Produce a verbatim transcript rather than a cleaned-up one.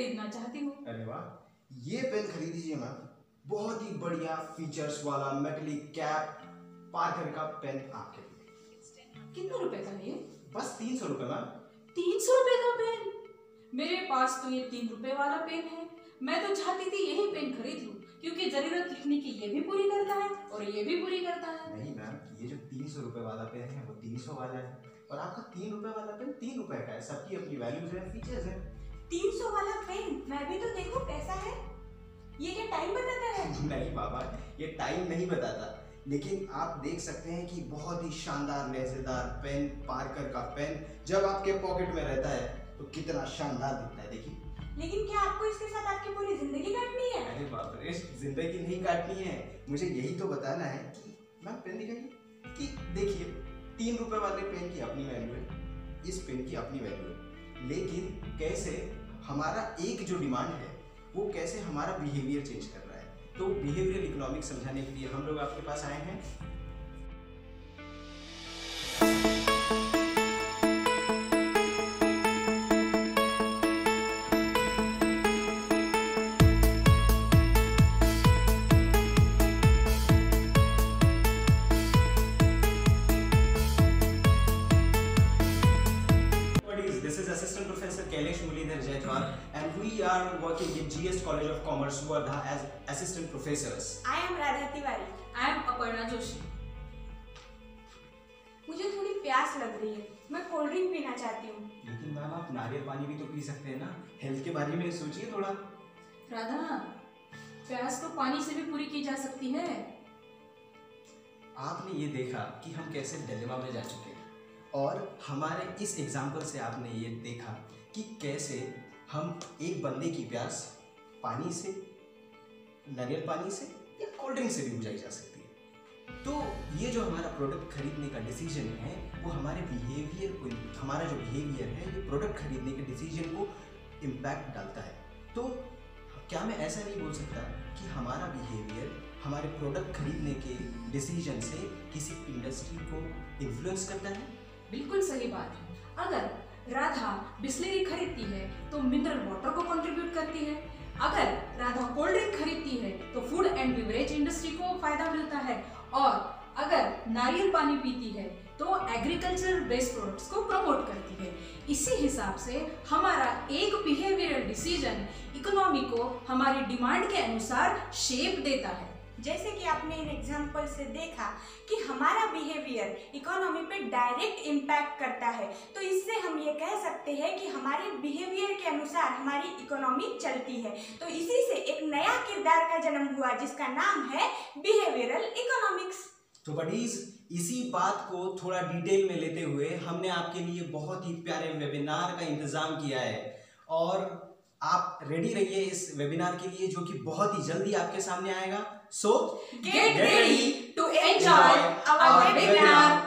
खरीदना चाहती हूँ। अरे वाह, ये पेन खरीद लीजिए मैम, बहुत ही बढ़िया फीचर्स वाला मेटलिक कैप पार्कर का पेन आपके लिए। कितने रुपए का है ये? बस तीन सौ रुपए मैम। तीन सौ रुपए का पेन? मेरे पास तो ये तीन रुपए वाला पेन है। मैं तो चाहती थी यही पेन खरीद लूं, क्योंकि जरूरत लिखने की ये भी पूरी करता है और ये भी पूरी करता है। नहीं मैम, ये जो तीन सौ रुपए वाला पेन है वो तीन सौ वाला है, और आपका तीन रुपए वाला पेन तीन रुपए का है। सबकी अपनी वैल्यूज है, फीचर्स है। तीन सौ वाला पेन मैं भी तो देखूं कैसा है। ये क्या टाइम बताता है? नहीं बाबा, ये टाइम नहीं बताता, लेकिन आप देख सकते हैं कि बहुत ही शानदार लेजेदार पेन, पार्कर का पेन जब आपके पॉकेट में रहता है तो कितना शानदार दिखता है। देखिए। लेकिन क्या आपको इसके साथ आपकी पूरी जिंदगी काटनी है? अरे बाप रे, जिंदगी नहीं काटनी है, मुझे यही तो बताना है कि मैम पेन दिखाइए कि देखिए, तीन रुपए वाले पेन की अपनी वैल्यू है, इस पेन की अपनी वैल्यू है, लेकिन कैसे हमारा एक जो डिमांड है वो कैसे हमारा बिहेवियर चेंज कर रहा है। तो बिहेवियरल इकोनॉमिक्स समझाने के लिए हम लोग आपके पास आए हैं। This is Assistant Professor Kailash Mulidhar Jaitwal, and we are working in G S College of Commerce, Wardha, as assistant professors. I am Radha Tiwari. I am Aparna Joshi. मुझे थोड़ी प्यास लग रही है, मैं कोल्ड ड्रिंक पीना चाहती हूँ। लेकिन मैम आप नारियल पानी भी तो पी सकते हैं ना, हेल्थ के बारे में सोचिए थोड़ा। राधा, प्यास तो पानी से भी पूरी की जा सकती है। आपने ये देखा कि हम कैसे डिलेमा में जा चुके हैं, और हमारे इस एग्जाम्पल से आपने ये देखा कि कैसे हम एक बंदे की प्यास पानी से, नारियल पानी से या कोल्ड ड्रिंक से भी बुझाई जा सकती है। तो ये जो हमारा प्रोडक्ट खरीदने का डिसीजन है वो हमारे बिहेवियर को, हमारा जो बिहेवियर है ये प्रोडक्ट खरीदने के डिसीजन को इम्पैक्ट डालता है। तो क्या मैं ऐसा नहीं बोल सकता कि हमारा बिहेवियर हमारे प्रोडक्ट खरीदने के डिसीजन से किसी इंडस्ट्री को इन्फ्लुएंस करता है? बिल्कुल सही बात है। अगर राधा बिस्लेरी खरीदती है तो मिनरल वाटर को कंट्रीब्यूट करती है। अगर राधा कोल्ड ड्रिंक खरीदती है तो फूड एंड बिवरेज इंडस्ट्री को फायदा मिलता है, और अगर नारियल पानी पीती है तो एग्रीकल्चर बेस्ड प्रोडक्ट्स को प्रमोट करती है। इसी हिसाब से हमारा एक बिहेवियरल डिसीजन इकोनॉमी को हमारी डिमांड के अनुसार शेप देता है। जैसे कि आपने इन एग्जाम्पल से देखा कि हमारा बिहेवियर इकोनॉमी पे डायरेक्ट इम्पैक्ट करता है, तो इससे हम ये कह सकते हैं कि हमारे बिहेवियर के अनुसार हमारी इकोनॉमी चलती है। तो इसी से एक नया किरदार का जन्म हुआ जिसका नाम है बिहेवियरल इकोनॉमिक्स। तो बडीज, इसी बात को थोड़ा डिटेल में लेते हुए हमने आपके लिए बहुत ही प्यारे वेबिनार का इंतजाम किया है, और आप रेडी रहिए इस वेबिनार के लिए जो कि बहुत ही जल्दी आपके सामने आएगा। So get ready to enjoy our webinar.